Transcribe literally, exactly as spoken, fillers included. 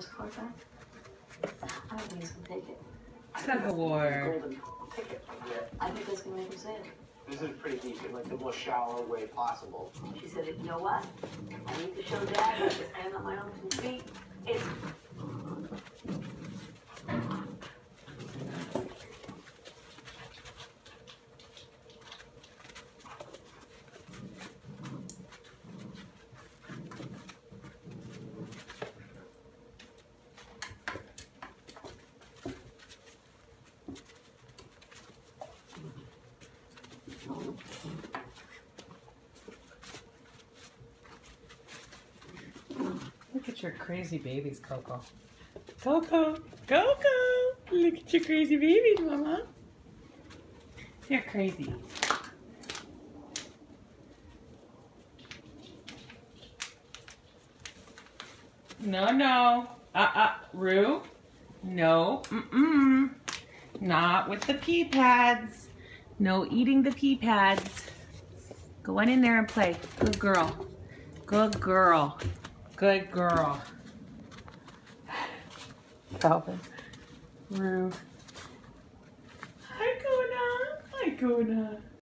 this card back? I don't think he's gonna take it. Tug of war. Golden ticket from here. I think that's gonna make him sad. This is pretty deep in like the most shallow way possible. She said, you know what? I need to show Dad that I can stand on my own two feet. It's Look at your crazy babies, Coco. Coco, Coco! Look at your crazy babies, Mama. They're crazy. No, no. Uh-uh. Rue? No. Mm-mm. Not with the pee pads. No eating the pee pads. Go on in there and play. Good girl. Good girl. Good girl. Calvin. Rue. Hi, Kona. Hi, Kona.